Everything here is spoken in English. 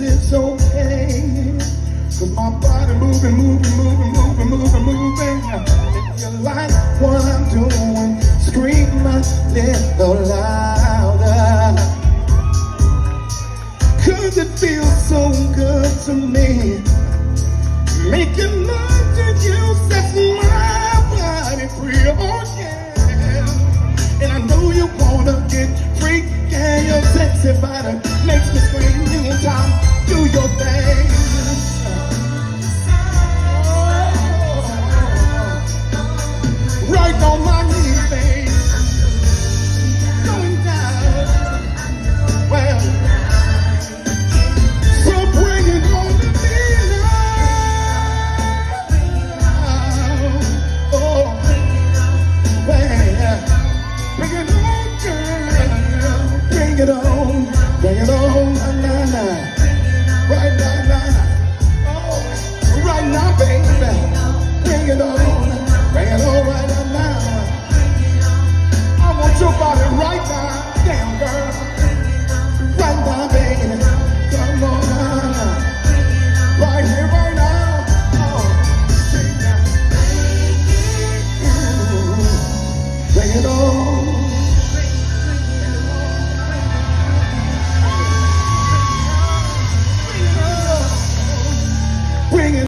it's okay. Cause my body moving, moving, moving, moving, moving, moving. If you like what I'm doing, scream a little louder. Cause it feels so good to me. Making love to you sets my body free, oh yeah. And I know you wanna get free, yeah, your sexy body makes me scream. Time, do your thing. Right on my knees, babe. Going down. Well, so bring it on to me now. Oh, well, bring it on, girl. Bring it on. Bring it on, nah, nah. Right now, nah. Oh, right now, baby. Bring it on. Bring it on right now. I want your body right now.